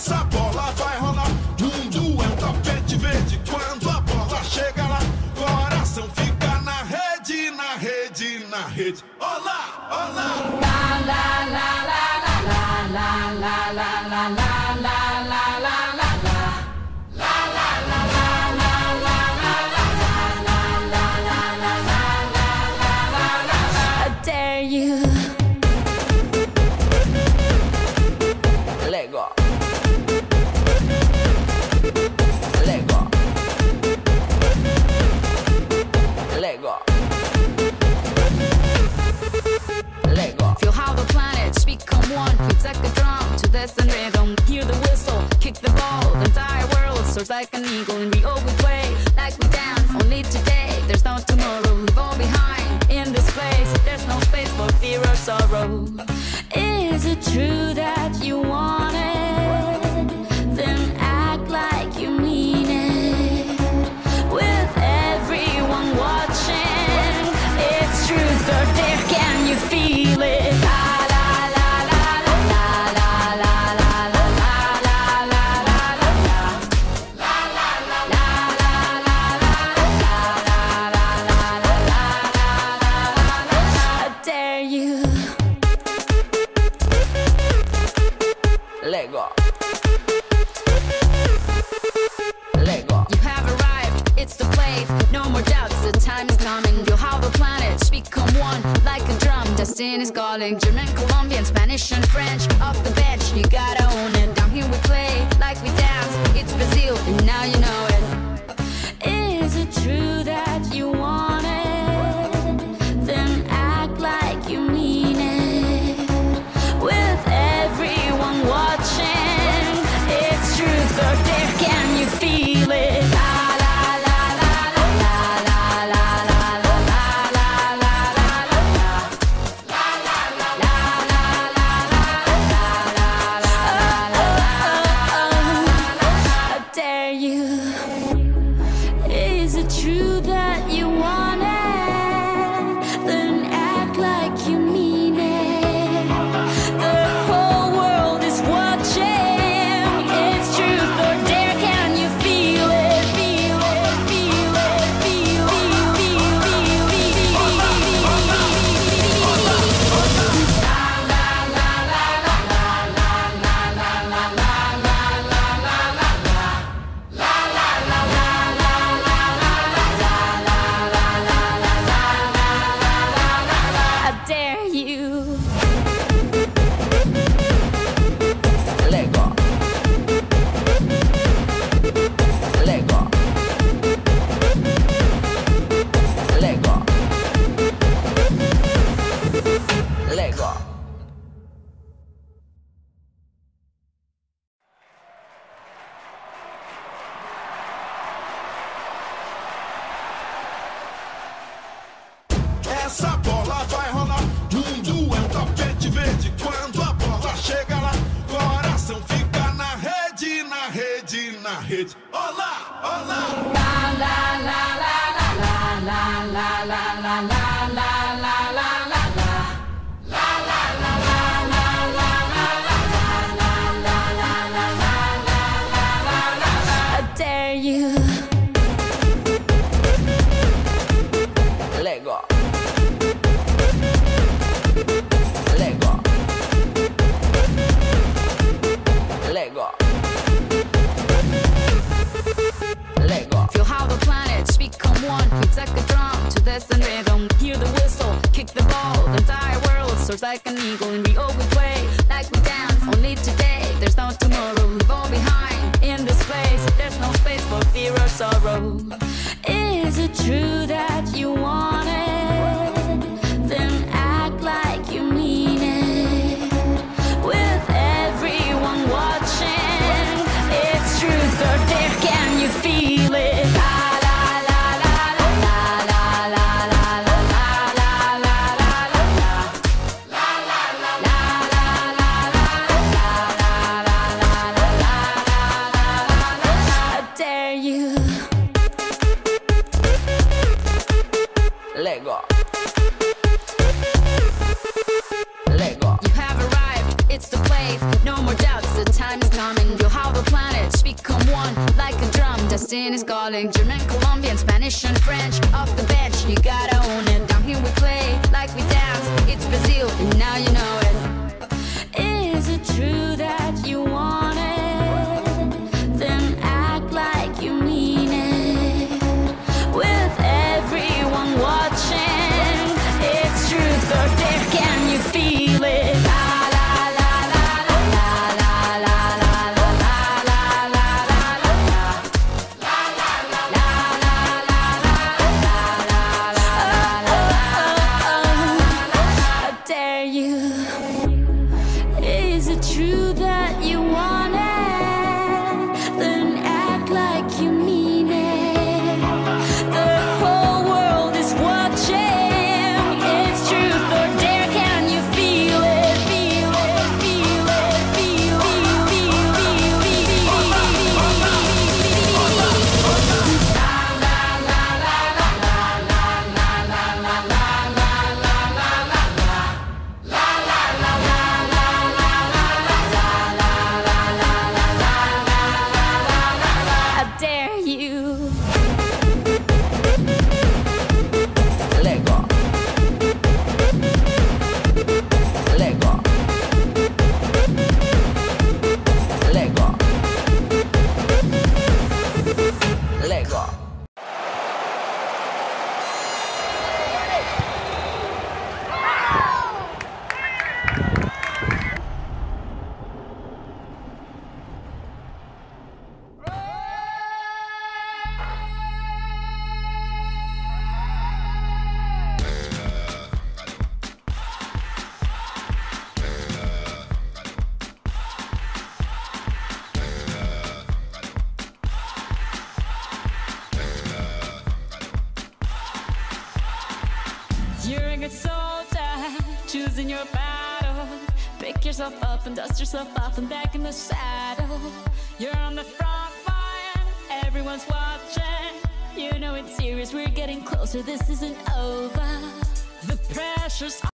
Essa bola vai rolar, mundo é um tapete verde. Quando a bola chega lá, coração fica na rede, na rede, na rede. Olá, olá. La la la la la la la la la la la la la la. You Lego Lego Lego Lego. Feel how the planets become one. It's like a drum to this and rhythm. Hear the whistle, kick the ball. The entire world soars like an eagle. And we always play like we dance. Only today, there's no tomorrow. Leave all behind in this place. There's no space for fear or sorrow. Is it true that you want it? Then act like you mean it. With everyone watching, it's truth or dare. Can you feel it? Lego. Lego. You have arrived, it's the place. No more doubts, the time is coming. Feel how the planets become one. Like a drum, destiny's calling. German, Colombian, Spanish and French. Off the bench, you gotta own it. Down here we play, like we dance. It's Brazil, and now you know it. Is it true that you want it? Then act like you mean it. With everyone watching, it's truth or dare. Can you feel it? Essa bola vai rolar, mundo é um tapete verde. Quando a bola chega lá, coração fica na rede, na rede, na rede. Olá, olá. La la la la la la la la la la la la la la. Lego. Lego. Lego. Lego. Feel how the planets become one. It's like a drum to this and rhythm. Hear the whistle, kick the ball. The entire world soars like an eagle. And we always play like we dance. Only today, there's no tomorrow. Leave all behind in this place. There's no space for fear or sorrow. Is it true that you want it? Then act like you mean it. With everyone watching, it's truth or dare. Can you feel it? Lego. Lego. You have arrived, it's the place. No more doubts, the time is coming. Feel how Latin is calling. German, Colombian, Spanish and French. Off the bench, you gotta own it. Down here we play like we dance. It's Brazil, and now you know it. Is it true that you want it? Then act like you mean it. With everyone watching, it's truth or dare, can you feel it? True that you want it, then act like you mean it. The whole world is watching. It's truth or dare, can you feel it? Feel it, feel it, feel it, dare you. Lego. Lego. Lego. Lego. You're a good soldier, choosing your battle. Pick yourself up and dust yourself off and back in the saddle. You're on the front line, everyone's watching. You know it's serious, we're getting closer, this isn't over. The pressure's